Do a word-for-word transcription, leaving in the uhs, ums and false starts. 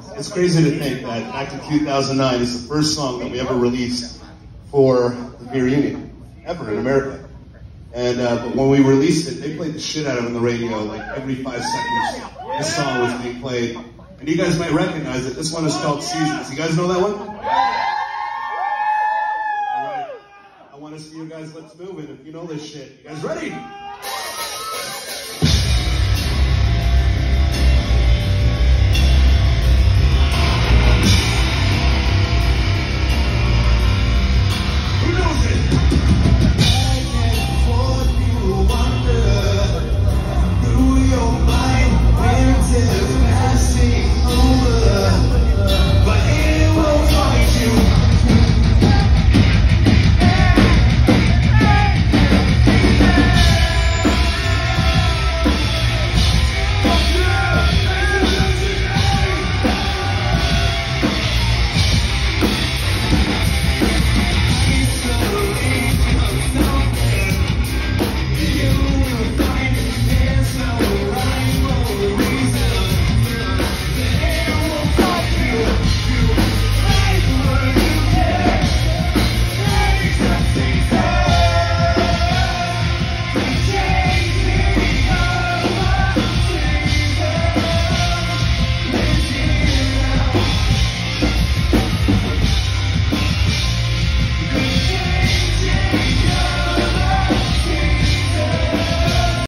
it's crazy to think that back in two thousand nine is the first song that we ever released for the Veer Union, ever in America. And uh, but when we released it, they played the shit out of it on the radio, like every five seconds. This song was being played. And you guys might recognize it. This one is called Seasons. You guys know that one? All right. I want to see you guys, let's move it. If you know this shit. You guys ready?